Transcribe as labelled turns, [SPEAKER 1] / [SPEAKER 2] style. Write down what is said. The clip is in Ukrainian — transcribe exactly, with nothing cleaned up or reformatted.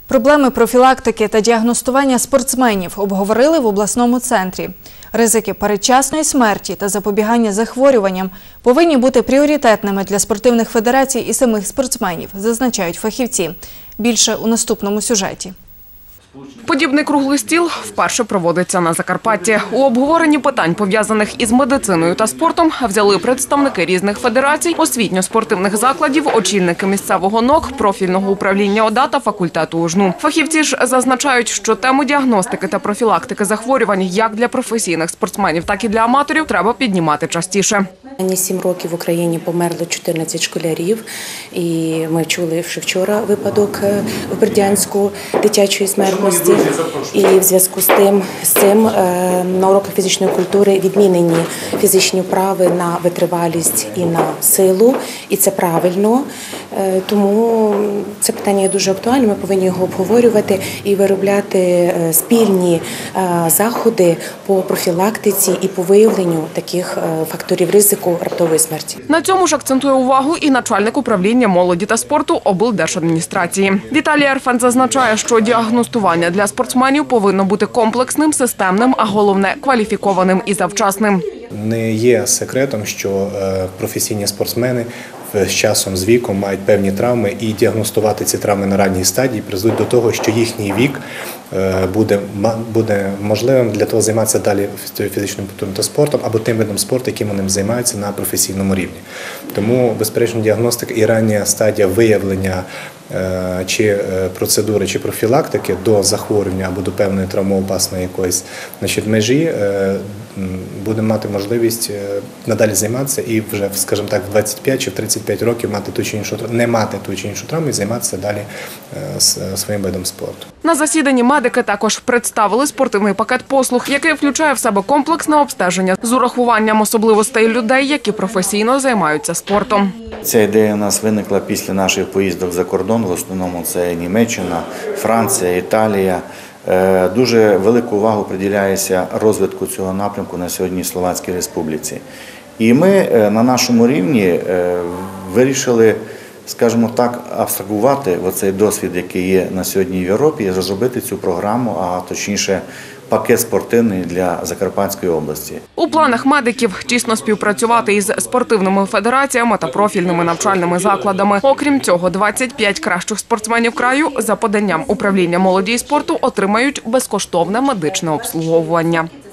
[SPEAKER 1] Проблеми профілактики та діагностування спортсменів обговорили в обласному центрі. Ризики передчасної смерті та запобігання захворюванням повинні бути пріоритетними для спортивних федерацій і самих спортсменів, зазначають фахівці. Більше у наступному сюжеті.
[SPEAKER 2] Подібний круглий стіл вперше проводиться на Закарпатті. У обговоренні питань, пов'язаних із медициною та спортом, взяли представники різних федерацій, освітньо-спортивних закладів, очільники місцевого НОК, профільного управління ОДА та факультету УЖНУ. Фахівці ж зазначають, що тему діагностики та профілактики захворювань як для професійних спортсменів, так і для аматорів треба піднімати частіше.
[SPEAKER 3] Останні сім років в Україні померло чотирнадцять школярів, і ми чули ще вчора випадок в Бердянську дитячої смертності. І в зв'язку з тим, з цим на уроках фізичної культури відмінені фізичні вправи на витривалість і на силу, і це правильно. Тому це питання є дуже актуальне, ми повинні його обговорювати і виробляти спільні заходи по профілактиці і по виявленню таких факторів ризику раптової смерті.
[SPEAKER 2] На цьому ж акцентує увагу і начальник управління молоді та спорту облдержадміністрації. Віталій Ерфен зазначає, що діагностування для спортсменів повинно бути комплексним, системним, а головне – кваліфікованим і завчасним.
[SPEAKER 4] Не є секретом, що професійні спортсмени з часом, з віком мають певні травми, і діагностувати ці травми на ранній стадії призводить до того, що їхній вік буде, буде можливим для того займатися далі фізичним культурою та спортом або тим видом спорту, яким вони займаються на професійному рівні. Тому, безперечно, діагностика і рання стадія виявлення чи процедури, чи профілактики до захворювання або до певної травмоопасної якоїсь, значить, межі буде мати можливість надалі займатися і вже, скажімо так, в двадцять п'ять чи в тридцять п'ять років мати ту чи іншу, не мати ту чи іншу травму і займатися далі своїм видом спорту.
[SPEAKER 2] На засіданні медики також представили спортивний пакет послуг, який включає в себе комплексне обстеження з урахуванням особливостей людей, які професійно займаються спортом.
[SPEAKER 5] Ця ідея у нас виникла після наших поїздок за кордон, в основному це Німеччина, Франція, Італія. Дуже велику увагу приділяється розвитку цього напрямку на сьогодні в Словацькій Республіці. І ми на нашому рівні вирішили, скажімо так, абстрагувати оцей досвід, який є на сьогодні в Європі, і розробити цю програму, а точніше пакет спортивний для Закарпатської області.
[SPEAKER 2] У планах медиків тісно співпрацювати із спортивними федераціями та профільними навчальними закладами. Окрім цього, двадцять п'ять кращих спортсменів краю за поданням управління молоді і спорту отримають безкоштовне медичне обслуговування.